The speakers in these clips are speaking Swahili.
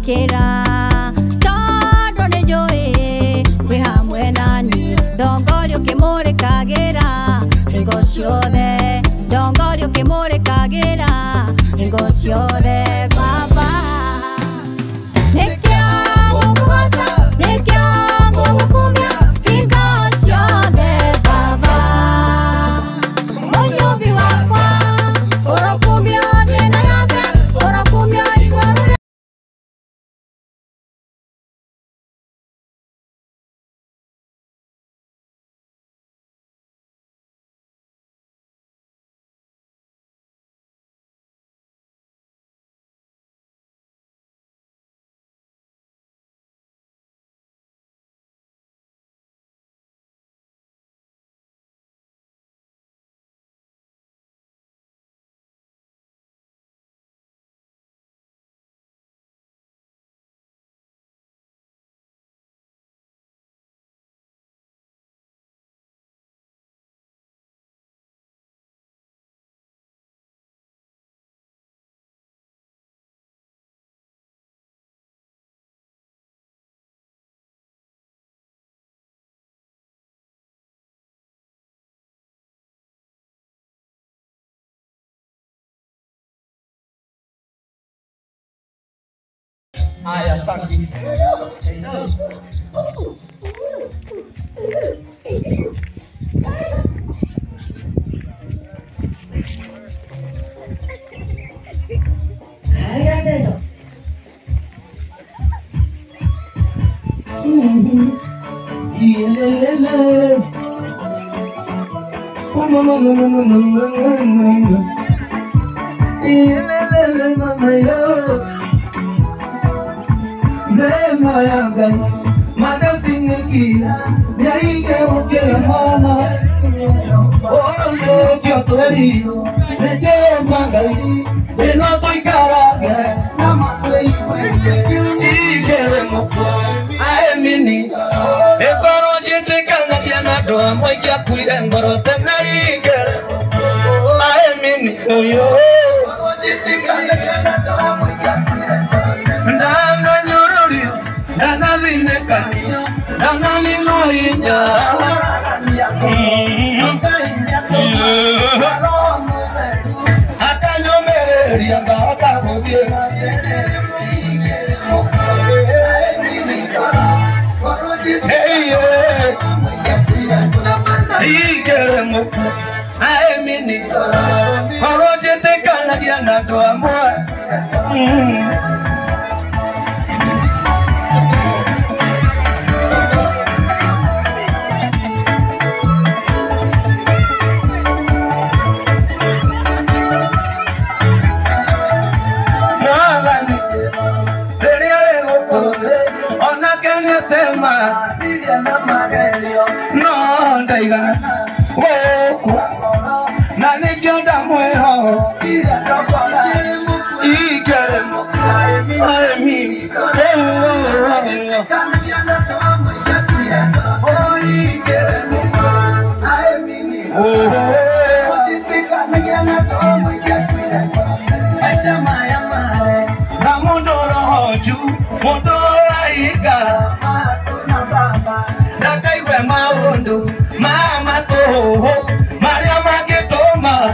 kera todo ne joe we hamwe nani dongorio ke more kagera ingosio de dongorio ke more kagera ingosio de baba nekiango kubasa nekiango kukumia ingosio de baba moyo biwakwa orokumia tena yake orokumia igwaru Ayah sakit. Ayah besok. Madam Singakira, Yaike Okelamana, oh, Yotorido, the Jay Magali, the Noto Caraga, Namatui, I am in it. If I don't get Canadiana, I'm like a queen and Borotana, I am in it. Mama to Maria Magetoma.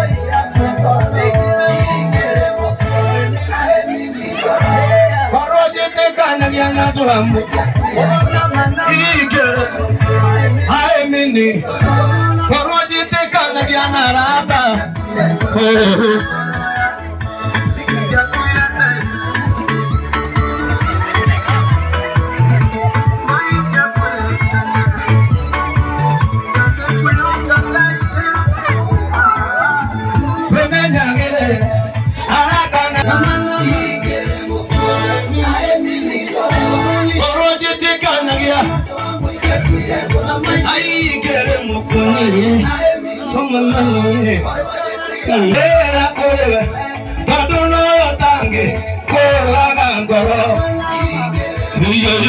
Ay, queremos con ella, como el manuel. Era colega, cuando no lo tangue, con la gangora. Ay, ay,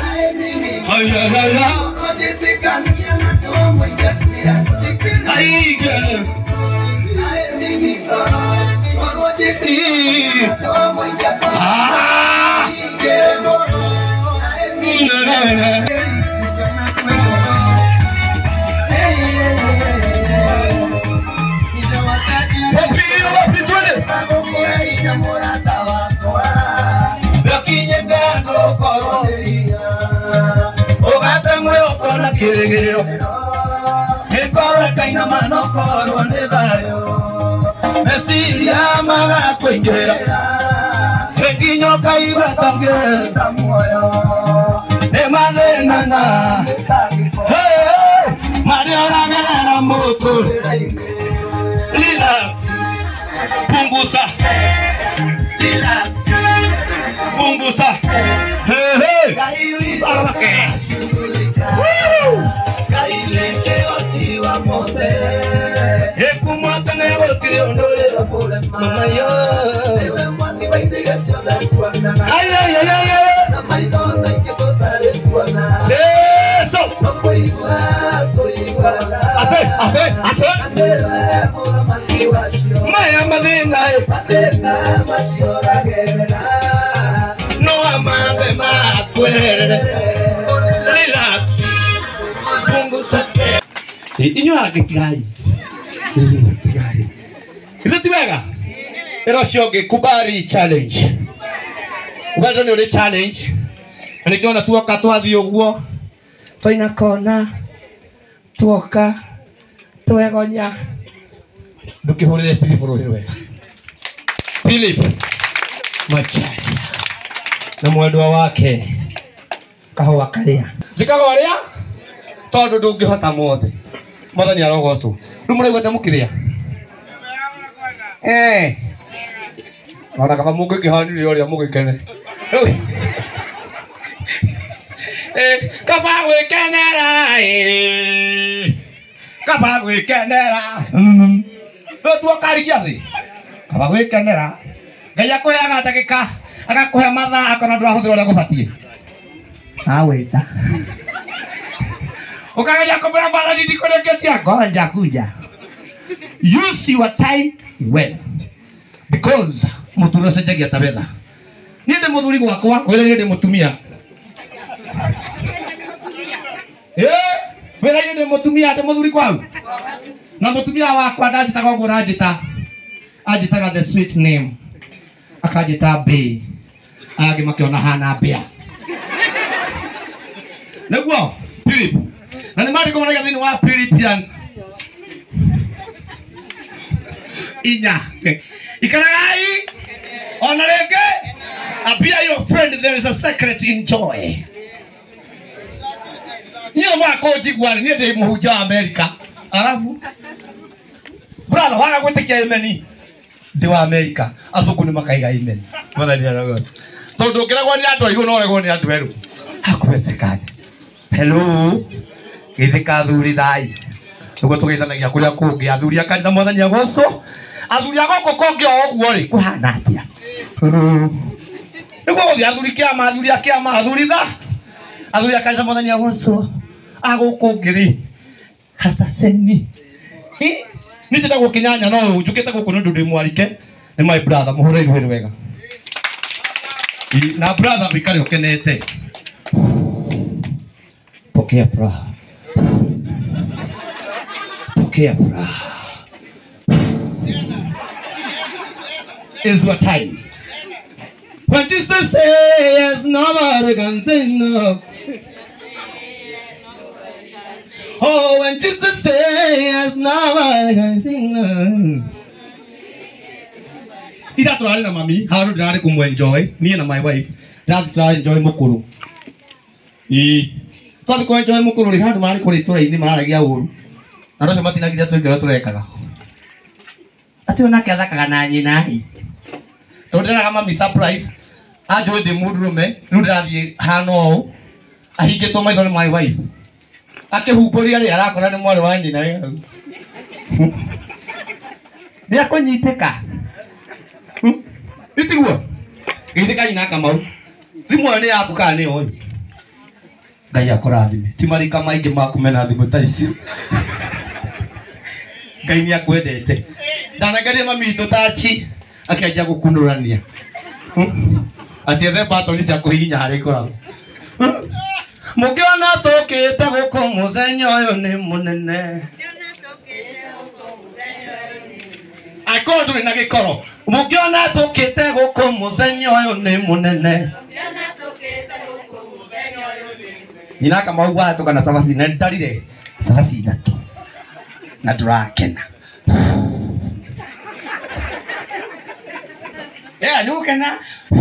ay, ay, ay, ay, kirigiro ekoro kaina mano koro ne dayo mesilia maga kwengera ekinyo kaiba tange tamoyo ne malena na hey Maria na moto relax punguza relax punguza hey hey kaileke otiwa mote ekumata ne otire ondole la pole mama yo ewe mwati baindigasyo da kuana ay ay ay ay na maidona que totale kuana eso no koigwa ape maya madina patena masiora gerena no amante makwere relax mungu sake inyo akigai Irutiwega ero shoge kubari challenge ubado ni ole challenge anikiona tuoka twathi uguo toina kona tuoka twegonya ndukihurire Philip ruhiwe Philip Machai na mwendwa wake kahua karia zikagoria tondu ndungihota mothe mothani arogocwo ndumurego tamukiria ona kaba mungu kihanire oria mugikene kaba gwikenera no tuokarigia thi kaba gwikenera ngai akuheaga ndagika agakuhe mathaa akona ndurahuthira uria gubatie awita ukageria kumura mara ndikureketia ngoja kuja use your time well because mutura sejagia tabela niende muthuri gwakwa wele niende mutumia wele niende mutumia ate muthuri kwau na mutumia wakwa ndajita kwa ngura ajitaga the sweet name akajita be agi makiona hana bia neguo Philip na ni mari komona gathini wa Philipian inya ikaragai onareke appear your friend there is a secret in joy niyo wako jigwani ni de muhuja America alafu brother wana gwitikia imeni de wa America athuku ni makaiga imeni mwana ni aragos tondu kiragwa ni andu aigu no regwo ni andu eru hakuwezekana hello githika thuri thai nugo tugeithanagia kuria kungi athuri akanitha mwathani agoco athuri agoko kongi oguo ri kuhana atia nugo guthi athuri kiama athuri tha athuri akanitha mwathani agoco agoko ngiri hasaseni ni tenda gukinyanya no njukite guku ndu ndi mwarike ni my brother muhure iru wega na brother bikari ukenete pokea furaha pokea furaha is your time when Jesus says nobody can say no. Oh, when Jesus says nobody can sing no. Ida turari na mami, haru turari kumu enjoy, me and my wife, turari enjoy mukuru. Turari kumu enjoy mukuru, haru turari kuri tura ini mara gia uru. Naro sama tina kita tuh kalau turari kaga. Ati ona kia kaga na nyina hi. Turari na kama mi surprise, ajo de mudrume, turari hano, ahige to my wife. Ake huburi ali arakora ni mwari wa nyina ni akonyiteka itiguo githika nyina kamau thimwe ni yaku kana ni oi ngai akurathime ti marika maingi makumena thimu ta icio ngai ni akwendete ndanangaria mami itu tachi akianjia gukunurania ati ethe batoni cia kuhihinya hari ikoragwo mukiona tukite guku muthenya uyu ni munene ako turi na gikoro mukiona tukite guku muthenya uyu ni munene nyina kama uwa to kana sabasi na ndarire sabasi ithatu na turakena nukena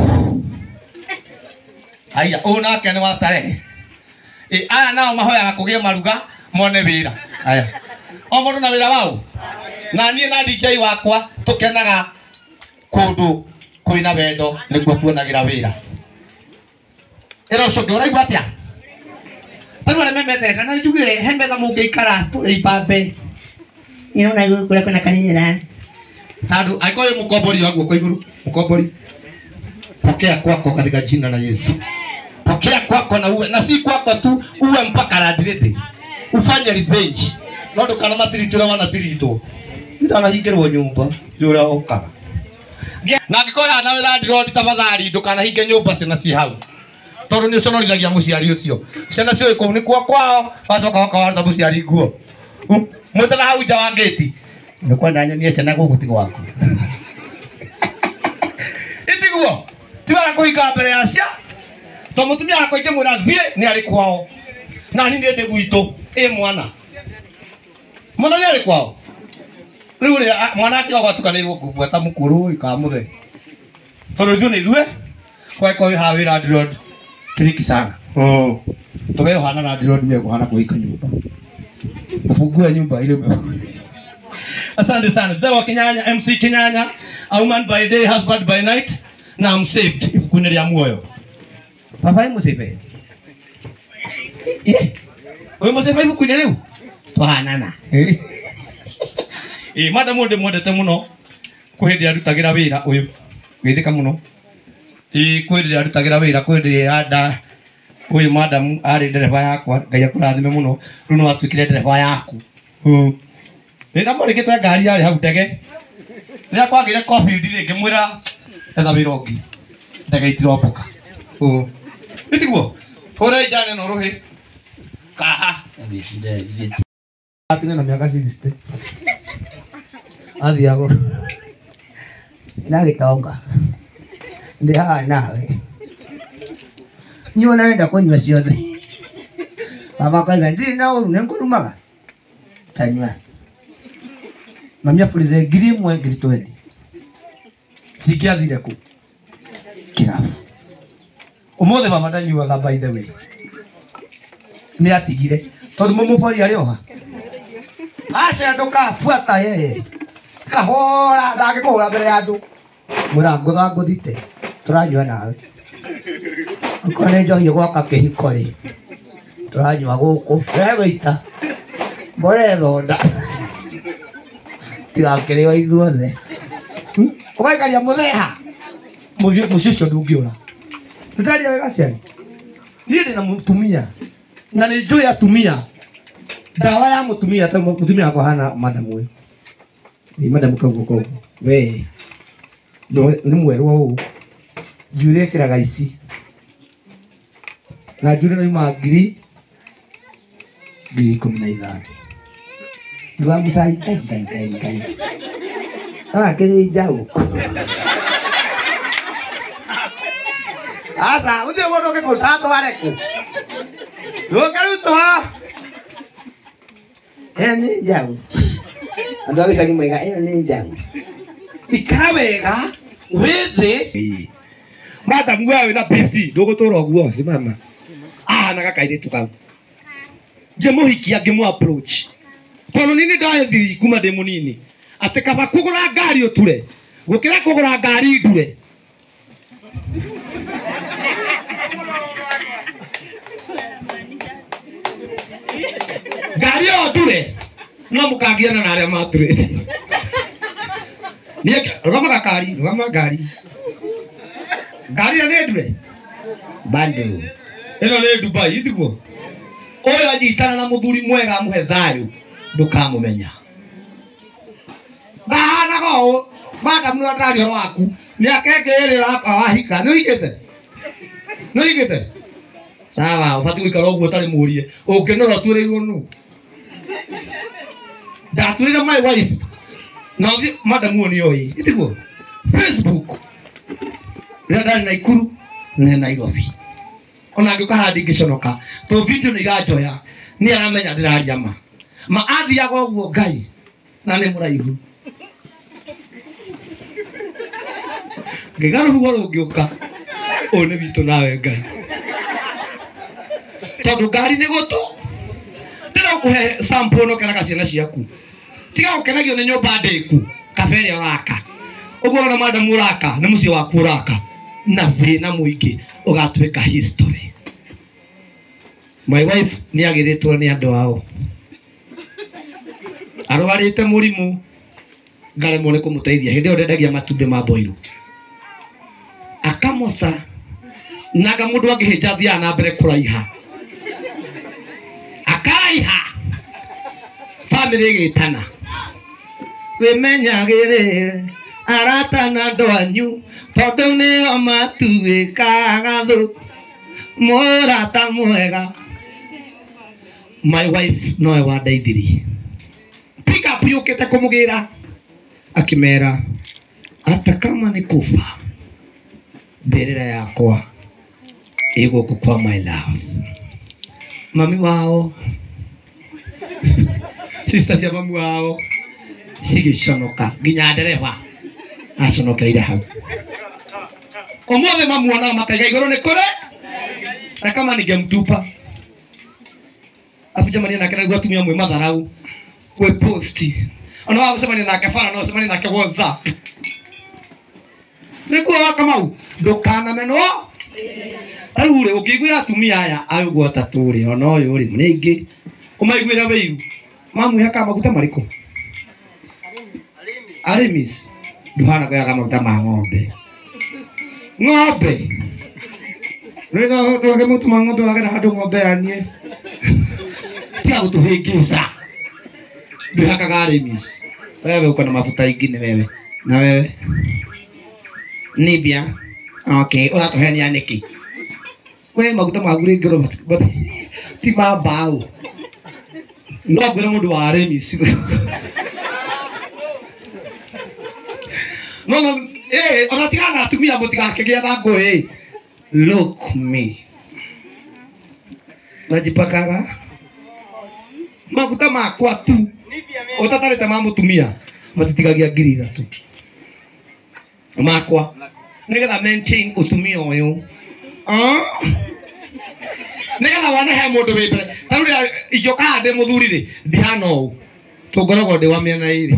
aya ona kene wasare aya nao mahoyaga kugia maruga mone wira aya o mundu na wira wao na nie na DJ wakwa tukenaga kundu kwina wendo niguo tuonagira wira eroco ngiraigua atia tarore memethete na njugire he metha mungiikara story ibambe na igukura kuna kanina tandu aikoyo mukombori waguo kwa iguru mukombori pokea kwako katika jina la Yesu pokea kwako na uwe na si kwako tu uwe mpaka radrede ufanye revenge nondo kana matiritura wana tirito ndana hingirwo nyumba jura okaga na ngikoya na wira ndirodi tafadhali ndukana hinge nyumba cina ci hau tondu ni uconorithagia muciari ucio ciana cio iko ni kwao wacoka wakawarta muciari nguo mutana hau nja wa gate ni kwenda nyonie ciana guku ti gwaku itiguo tiwara kuika mbere yacia to mutumia akwa ite mwira thie ni ari kwao na ni ndi gwitu mwana ni ari kwao riu ri mwana ake gwatukanirwo kubuata mukuru ikamuthe tondu ithu ni thue kwa hawira road triki sana tobe hana na road ni kuhana kuika nyumba ufungue nyumba ile asante sana Dewa Kinyanya MC Kinyanya a woman by day husband by night na I'm saved ifukune lya muoyo papa yi musipe we musipe ifukune leo twanana madam mode te muno kuhindi arutagira wira uyu withika muno kuhindi arutagira wira kuhindi ada uyu madam ari dereva yakwa ngai akurathime muno runo atwikire dereva yaku nina morikite ngari yari hau ndege rira kwagire coffee ndire ngimwira etha wira ungi ndege itiroboka itiguo hore jane no ruhi kaha atine na miaka 60 athiago na gitonga ndi haha nawe nyona wenda kunywa ciothe baba kaiga ndiri na uru nengurumaga tanywa mamia fulire ngiri 1 sikiathire ku kirafu umothe baba ndanyuaga by the way ni atigire tondu mumubori ari oha acha ndoka fuata yeye kahora ndagikuhura mbere ya andu murango thango thite turanyua nawe akone njohi gwaka kihiko ri turanyua guku weweita mbore thonda tigakiriwa ithuothe ugaikaria mutheha mucicio ndungiura nitararia wega ciari nie ndina mutumia na ni njui atumia dawa ya mutumia ta mutumia akwa hana madam uyu madam kaugo we ni mweru uyu njuri ekiraga ici na njuri no ima ngiri 15 dua musai kai kiri jauh asa ude wono ke kotato areku lo karuto ni jauh ando agi sagi mwenga ni jauh ikabega weze madam wewe na busy ndogotoro guo simama nakakaire tukau ngemuhikia ngemu approach tono nini ndathiri kuma ndi munini ati kaba kugura ngari uture gukira kugura ngari ndure ngari o ndure no mukangiana na aria mature niye rugama ngari ne ndure bando ino ne Dubai itiguo oyo anyitana na muthuri mwega amuhe thayu ndukamumenya bahana go madam no ndari ro waku ni akengerera akwa wahika ni igete sawa ufati wikara uguo tari murie ungenora tureirwo nu ndaturira my wife na madam woni oi itiguo Facebook ndari na ikuru ne Nairobi ona ngĩũka handi ngĩconoka to video nĩ iranjoya nĩ aramenya ndĩraria ma athiaga ũguo Ngai na nĩ mũraihu ngĩgarũrwo rũngĩũka ũyũ nĩ witũ nawe Ngai tondũ ngari nĩ gũtũ ndĩrakũhe sample no kenaga ciana ciaku tiga gũkenagio nĩ nyũmba ndĩku kaba ĩrĩa ũraka ũguo na madamu ũraka nĩ mũciĩ waku ũraka na thĩna mũingĩ ũgatuĩka history. My wife nĩ agĩrĩtwo nĩ andũ ao arwarĩte mũrimũ ngaremwo nĩ kũmũteithia hĩndĩ ĩyo ndendagia matumbĩ ma boiro akamoca naga mũndũ angĩhĩnja thiaga na mbere kũraiha akaraiha family ĩgĩtana wĩmenyagĩrĩre arata na andũ anyu tondũ nĩo matuĩkaga thũ mũrata mwega. My wife nowe wandeithirie pick up yũkĩte kũmũgĩra akĩmera hata kama nĩ kufa mbĩrĩra yakwa ĩgũkũ kwa my love. Mami wao sister cia mami wao cigĩconoka nginya ndereba aconokeire hau ũmũthĩ mamuonaga makaiga igũrũ nĩ kũrĩ na kama ningemtupa afujamania nake na atumia mwe matharau we post ona wao semani nake fara no semani nake WhatsApp nikuwa Kamau ndukana menwo arure ukigwira atumia aya ayugo ataturi ona uyu uri munengi umaigwira weiru mamwihaka maguta mariko Arimis duhana kwa kama maguta ma ng'ombe rega tuage mutu ma ng'ombe wagera handu ng'ombe anie tia gutuhingisa duhaka Arimis wewe uko na mafuta ingine wewe na wewe Nibia okay uratuhenia niki we maguta magure ngoro ti mabau no ngwira mundu wa Arimis no ona tigana atumia mutigakĩgĩa na ngũĩ look me najipakaga maguta makwa tu utatarĩte ma mũtumia matitigagia 3,000 makwa nĩgetha maintain utumia ũyũ nĩgetha wanahe mũndũ wĩ mbere tarĩu rĩrĩa ingĩũka ndĩ mũthuri rĩ ndihana ũũ tũngoragwo ndĩ wa mĩena ĩrĩ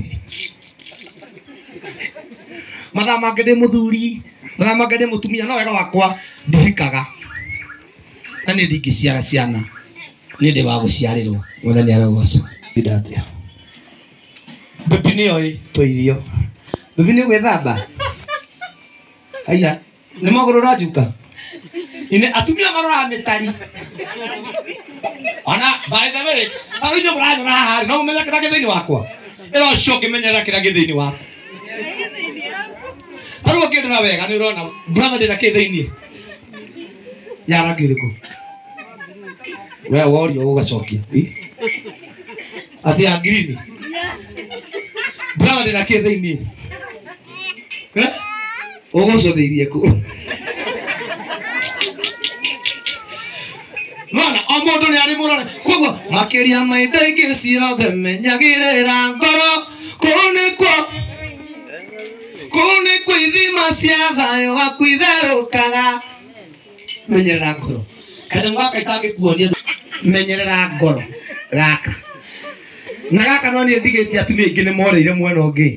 mathaa mangĩ ndĩ mũthuri mathaa mangĩ ndĩ mũtumia no wega wakwa ndihikaga na niĩ ndingĩciara ciana niĩ ndĩ wa gũciarĩrwo mwathani arogoca ndatia baby nĩoĩ tũirio baby nĩ gwĩthamba aya nĩ magũrũ rajuka ine atumia marora mĩtari ona by the way arũnyo mũranyona haha no mũmenya kĩrĩa gĩthĩinĩ wakwa ĩro cio ngĩmenyerera kĩrĩa gĩthĩinĩ wakwa tarũo ngĩndora wega nĩ ũrona brother ndĩna kĩthĩinĩ ya rangi ũrĩkũ we worio ũgacokia atĩ ya green brother ndĩna kĩthĩinĩ ũgũcũthĩirie kũ Mwana omondo nĩ arĩ mũrore koguo makĩria ma indo ingĩ ciothe menyagĩrĩra ngoro kũu nĩkuo ithima cia thayũ waku itherũkaga menyerera ngoro kanyamũ gaka itangĩkuonia menyerera ngoro gaka na gaka no niĩ ndigĩtie atumia aingĩ nĩ morĩire mwena ũngĩ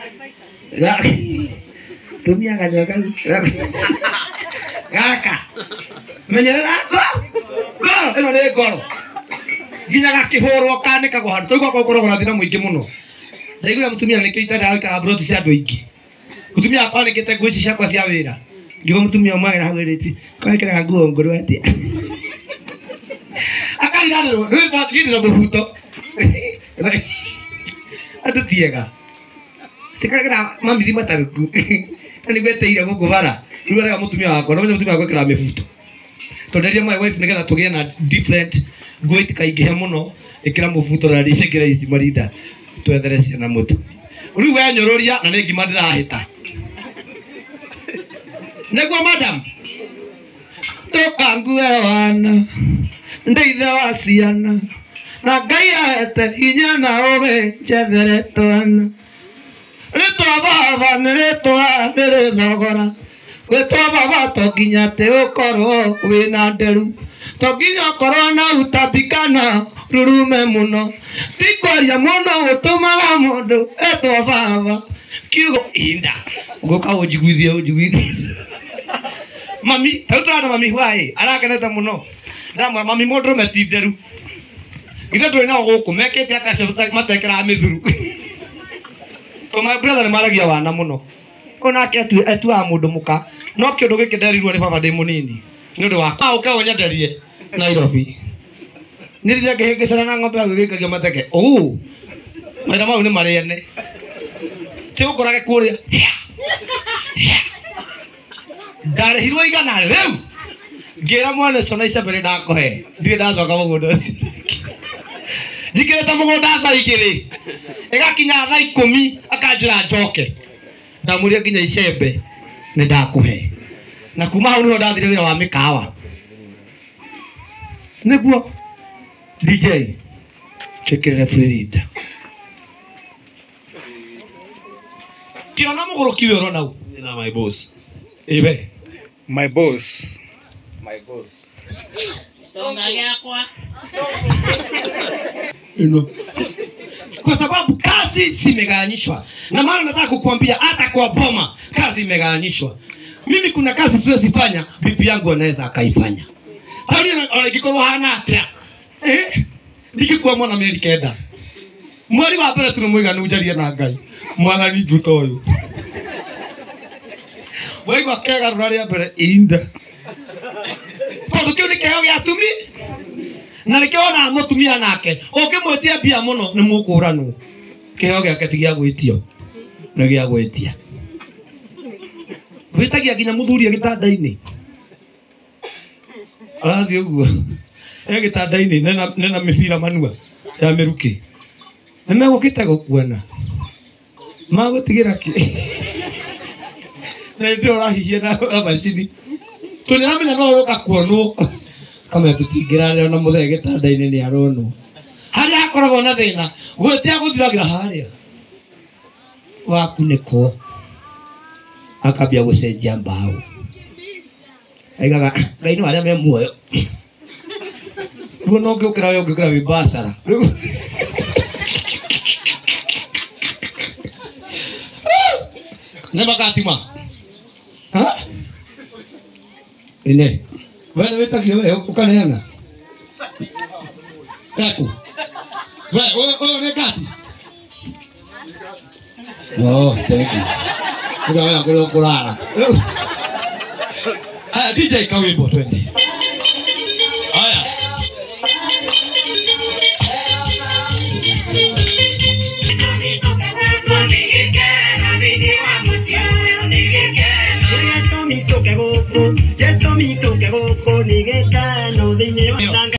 tumia kanyaga gaka menyerera ngoro ĩno nĩ ngoro nginya gakĩhũrwo kanĩkagwo handũ tũigua gũkoragwo na thĩna mũingĩ mũno ndaigua mũtumia nĩkĩo itarĩ gũikara mburoti cia andũ aingĩ mũtumia akwa nĩkĩte nguo ici ciakwa cia wĩra ngiuga mũtumia ũmwagĩra hau ĩrĩti kwagĩkĩraga nguo ngũrũ atĩa akariganĩrwo nĩndĩra mũbuto andũ tiega tikagĩra mamithi matarũku na nĩgweteire gũkũ bara rĩu arega mũtumia wakwa no mũtumia wakwa gwĩkĩra mĩbuto tonderia my wife nĩgetha tũgĩe na different nguo itikaingĩhe mũno ĩkĩra mũbuto na ĩkĩra ici marinda twethere ciana mũtu rĩu wenyũrũria na nĩ ngima ndĩrahĩta nĩguo madam Ndukangue wana ndeithe wa ciana na Ngai ahete hinya na ũgĩ njethere twana. Rĩtwa baba nĩ rĩtwa nĩrĩ thogora, rĩtwa baba to nginya atĩ ũkorwo wĩna nderu, to nginya ũkorwo na ũtambi kana rurume mũno, ti kwaria mũno gũtũmaga mũndũ etwo baba. Kiugo inda ngũka ũnjiguithie mami tautana mami hwaĩ arakenete mũno ndamwa mami mũndũrũme ti nderu ithe ndũrĩ nao gũkũ mekĩte akacio matekeraga mĩthuru to my brother nĩ maragia wana mũno onake atuaga mũndũ mũka no kĩũndũ gĩkĩ nderirwo nĩ baba ndĩ mũnini nĩ ũndũ wa ũke ũnyenderie Nairobi nĩ rĩrĩa ngĩhĩngĩcana na ng'ombe gĩkagia mateke maita mau nĩ marĩene ti gũkorage kũrĩa ndarĩhirwo igana rĩu ngĩra mwana cona ica mbere ndakũhe ndirĩ ndacoka mũgũnda njikĩrĩte mũgũnda thaa igĩrĩ ĩgakinya thaa 10 akanjĩra njoke ndamwĩrire nginya icembe nĩ ndakũhe na kuma hau nĩho ndathire wĩra wa mĩkawa nĩguo DJ chekere Frida kiona mũgũrũ kiwe ũrona u na my boss ibe My boss. Songa yakwa. Kwa sababu kazi zimegawanyishwa. Na maana nataka kukuambia hata kwa boma kazi imegawanyishwa. Mimi kuna kazi siyozifanya bibi yangu anaweza akaifanya. Hali anagikorwa hana atia. Ndikikuwa mwana Amerika enda. Mwari wa mbere tunamwiga ujaria na Ngai. Mwana ni nduto uyu. Waigua kega rũrĩa mbere inda. Tondũ kĩu nĩ kĩheo gĩa atumi na nĩkĩo ona mũtumia nake ũngĩmwĩtia mbia mũno nĩ mũkũranwo. Kĩheo gĩake ti gĩa gwĩtio nĩ gĩa gwĩtia. Wĩtagia nginya mũthuri gĩtanda-inĩ. Arathiĩ ũguo gĩtanda-inĩ nena mĩbira manua ya mĩrukĩ. Nĩ megũkĩte gũkuana magũtigĩra kĩ ndio rahihia na macini tuliramenya no roka kuonwo kama tutingira na muthege gĩtanda-inĩ nĩ aronwo harĩa akoragwo na thĩna gwĩtia gũthiragira harĩa wakunĩkwo akambia gũcenjia mbaũ aigaga Ngai nĩ arĩa me muoyo rĩu no ngĩũkĩra wĩ mbasara nĩ makatima ine wewe wetagio wewe ukaneana yaku wewe ni gati thank you wewe kulala DJ kawimbo twende